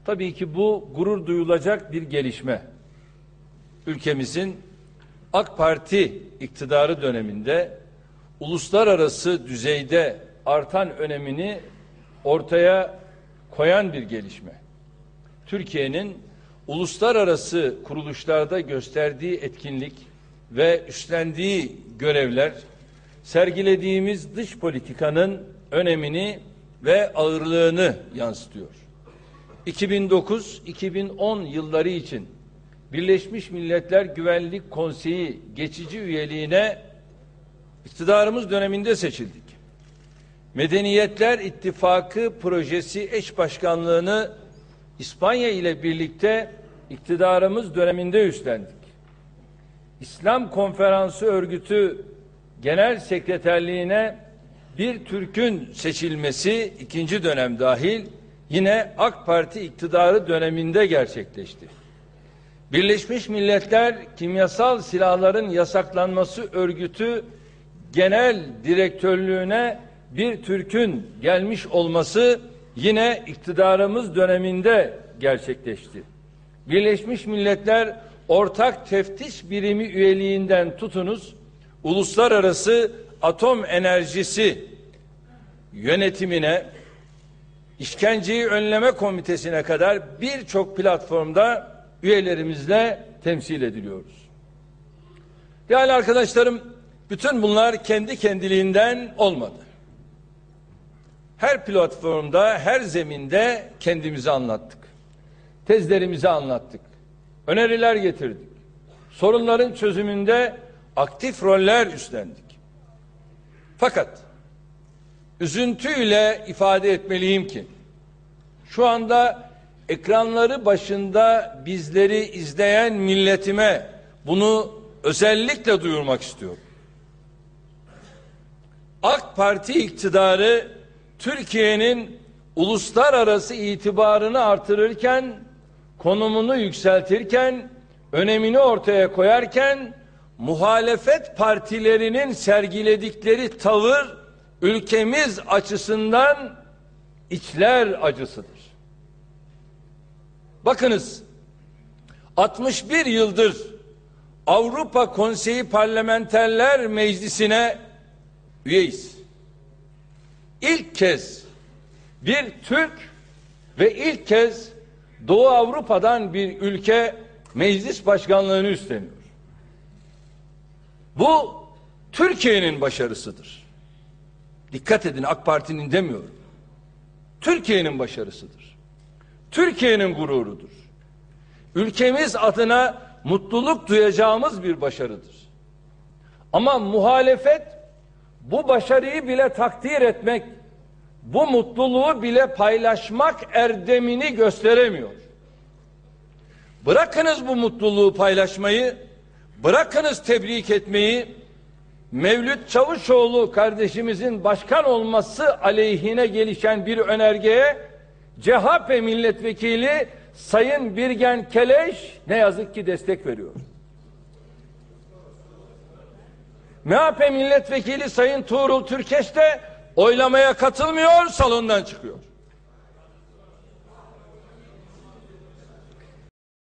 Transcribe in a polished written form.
Tabii ki bu gurur duyulacak bir gelişme. Ülkemizin AK Parti iktidarı döneminde uluslararası düzeyde artan önemini ortaya koyan bir gelişme. Türkiye'nin uluslararası kuruluşlarda gösterdiği etkinlik ve üstlendiği görevler, sergilediğimiz dış politikanın önemini ve ağırlığını yansıtıyor. 2009-2010 yılları için Birleşmiş Milletler Güvenlik Konseyi geçici üyeliğine iktidarımız döneminde seçildik. Medeniyetler İttifakı projesi eş başkanlığını İspanya ile birlikte iktidarımız döneminde üstlendik. İslam Konferansı Örgütü Genel Sekreterliğine bir Türk'ün seçilmesi ikinci dönem dahil yine AK Parti iktidarı döneminde gerçekleşti. Birleşmiş Milletler Kimyasal Silahların Yasaklanması Örgütü Genel Direktörlüğüne bir Türk'ün gelmiş olması yine iktidarımız döneminde gerçekleşti. Birleşmiş Milletler Ortak Teftiş Birimi üyeliğinden tutunuz, Uluslararası Atom Enerjisi yönetimine, işkenceyi önleme komitesine kadar birçok platformda üyelerimizle temsil ediliyoruz. Değerli arkadaşlarım, bütün bunlar kendi kendiliğinden olmadı. Her platformda, her zeminde kendimizi anlattık. Tezlerimizi anlattık. Öneriler getirdik. Sorunların çözümünde aktif roller üstlendik. Fakat üzüntüyle ifade etmeliyim ki şu anda ekranları başında bizleri izleyen milletime bunu özellikle duyurmak istiyorum. AK Parti iktidarı Türkiye'nin uluslararası itibarını artırırken, konumunu yükseltirken, önemini ortaya koyarken muhalefet partilerinin sergiledikleri tavır ülkemiz açısından içler acısıdır. Bakınız, 61 yıldır Avrupa Konseyi Parlamenterler Meclisi'ne üyeyiz. İlk kez bir Türk ve ilk kez Doğu Avrupa'dan bir ülke meclis başkanlığını üstleniyor. Bu Türkiye'nin başarısıdır. Dikkat edin, AK Parti'nin demiyorum. Türkiye'nin başarısıdır. Türkiye'nin gururudur. Ülkemiz adına mutluluk duyacağımız bir başarıdır. Ama muhalefet bu başarıyı bile takdir etmek, bu mutluluğu bile paylaşmak erdemini gösteremiyor. Bırakınız bu mutluluğu paylaşmayı, bırakınız tebrik etmeyi. Mevlüt Çavuşoğlu kardeşimizin başkan olması aleyhine gelişen bir önergeye CHP milletvekili Sayın Birgen Keleş ne yazık ki destek veriyor. MHP milletvekili Sayın Tuğrul Türkeş de oylamaya katılmıyor, salondan çıkıyor.